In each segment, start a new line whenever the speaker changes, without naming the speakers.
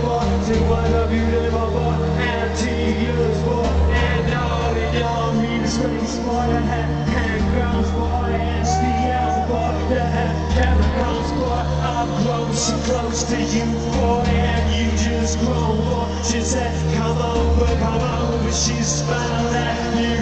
boy, to one of you live on boy, and tears boy, and all in your mean space boy, the handguns boy, and steels boy, the chemicals boy, I'm close and close to you boy, and you just grow boy. She said, come over, she smiled at you.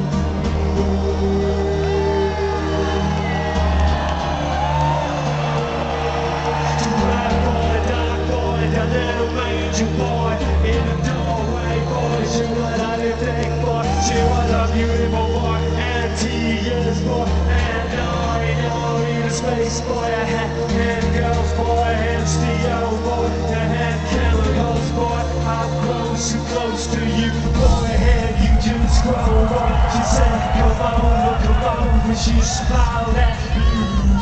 Major boy in the doorway, boy. She was a big boy. She was a beautiful boy, and tears boy, and all in space boy. I had girls boy, and steel boy, I had chemicals boy. I'm close and close to you boy, and you just grow boy. She said, come over, she smiled at you.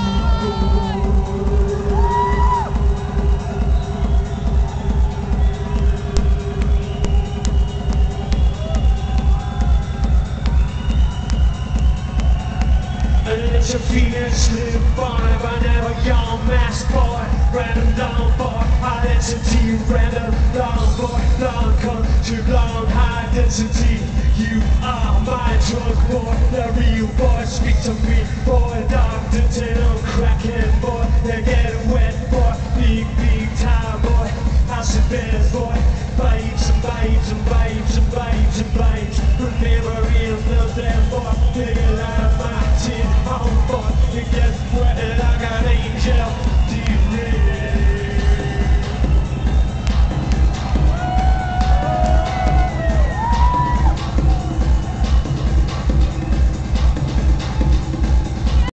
Let your feelings slip on it, but never your mask boy. Random down boy, high density. Random down boy, long country, long high density. You are my drug boy, the real boy. Speak to me boy, Dr. Tin, I'm cracking boy. They get wet boy, big time boy. House of bears boy.